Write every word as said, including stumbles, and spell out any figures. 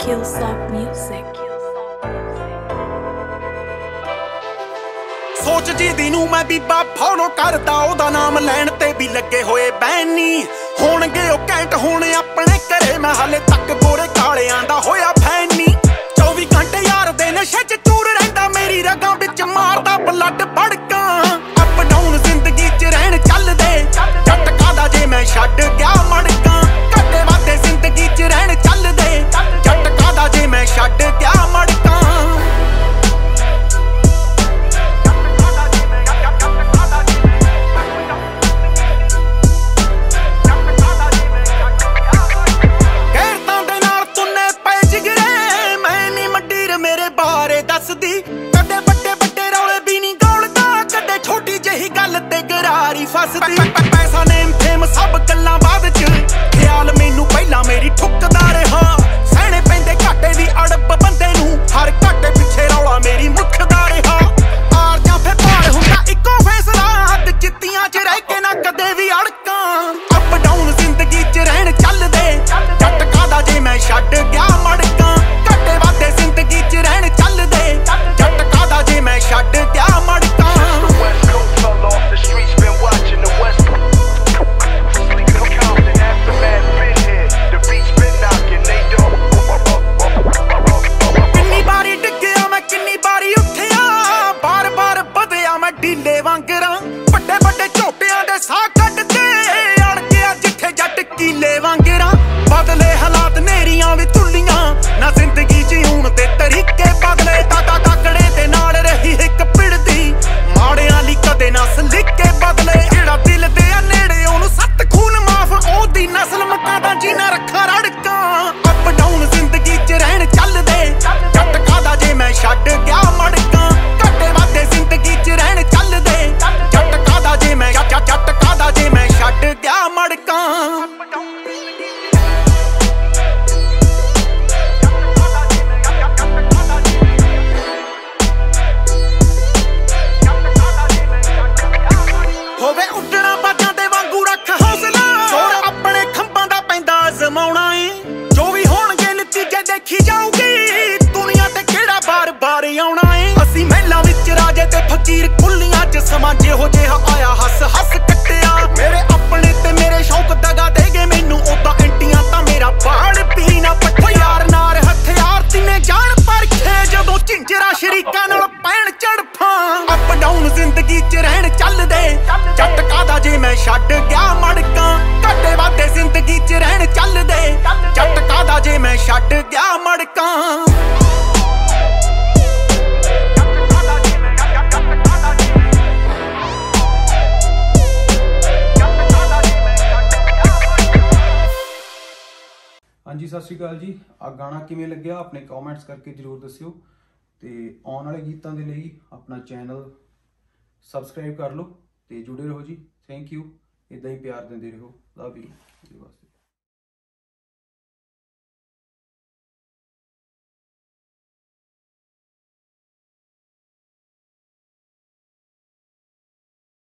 Killsoft Music। सोच जी दी नूं मैं बीबा फॉलो करदा ओदा नाम लैण ते भी लगे होए बैनी होणगे ओ कैंट होने अपने घरे मैं हाले तक गोरे कालियां दा होया फैनी चौबी घंटे यार दे नशे च चूर रहिंदा मेरी रगां विच मारदा ब्लड बड़का अप डाउन जिंदगी च रहण चलदे झटका दा जे मैं छड्ड गया मड़का घटे वादे जिंदगी च रहण चलदे झटका दा जे मैं छड्ड गया मड़का कदे बड़े बड़े रौले भी नहीं गौलदा कदे छोटी जही गल ते गरारी फसदी पैसा नेम फेम सब गल्लां बाद च ख्याल मैनू पहला मेरी ठुकदा रहा सहने पैंदे घाटे दी अड़ब बंदे नू हर घाटे पिछे रौला मेरी मुखदा रहा आर जां फिर पार हुंदा इक्को फैसला हद चित्तियां च रह के ना कदे भी अड़कां अप डाउन जिंदगी च रहण चलदे झटका दा जे मैं छड्ड गया मड़कां घटे वादे जिंदगी च रहण चलदे झटका दा जे मैं छड्ड गया मड़कां किन्नी बारी डिग्गिया मैं किन्नी बारी उठिया बार बार बधया मैं ढीले वांगरा बड़े बड़े झोटियां दे साह कड्डदे अड़ गया जिथे जट कीले वांगरा बदले हालात नेरियां भी तुलियां ना जिंदगी जीउण दे तरीके बदले ताता ताकड़े दे नाल रही हिक पिड़दी माड़ियां ली कदे ना सलीके बदले जेड़ा दिल दे नेड़े ओनू सत्त खून माफ ओदी नस्ल मकां दा जीना रखा रड़कां अप डाउन जिंदगी च रहण चलदे झटका दा जे मैं छड्ड गया मड़कां घटे वादे जिंदगी च रहण चलदे झटका दा जे मैं झटका दा जे मैं छड्ड गया मड़कां होवे उड्डਣਾ बाजां दे वांगू रख हौसला और अपने खंभां दा पैंदा अजमाउणा ए जो भी होणगे नतीजे देखी जाऊगी दुनिया ते किहड़ा बार बार आउणा ए असीं महलां विच राजे ते फकीर खुल्लियां च समां जिहो जिहा आया हस हस कट्टिया मेरे अपने ते मेरे शौक दगा दे गए मैनू ओदां एंटियां तां मेरा बाड़ भी ना पट्ठो यार नार हथियार तिने जान परखे जदों झिंजरा शरीकां नाल पैण झड़फां अप डाउन जिंदगी च रहण चलदे झटका दा जे मैं छड्ड गया मड़कां घटे वादे जिंदगी च रहण चलदे झटका दा जे मैं छड्ड गया मड़कां ਹਾਂਜੀ ਸਤਿ ਸ਼੍ਰੀ ਅਕਾਲ ਜੀ। ਆ ਗਾਣਾ ਕਿਵੇਂ ਲੱਗਿਆ ਆਪਣੇ ਕਮੈਂਟਸ ਕਰਕੇ ਜਰੂਰ ਦੱਸਿਓ ਤੇ ਆਉਣ ਵਾਲੇ ਗੀਤਾਂ ਦੇ ਲਈ ਆਪਣਾ ਚੈਨਲ ਸਬਸਕ੍ਰਾਈਬ ਕਰ ਲਓ ਤੇ ਜੁੜੇ ਰਹੋ ਜੀ। Thank you. ਇਦਾਂ ਹੀ ਪਿਆਰ ਦਿੰਦੇ ਰਹੋ। Love you.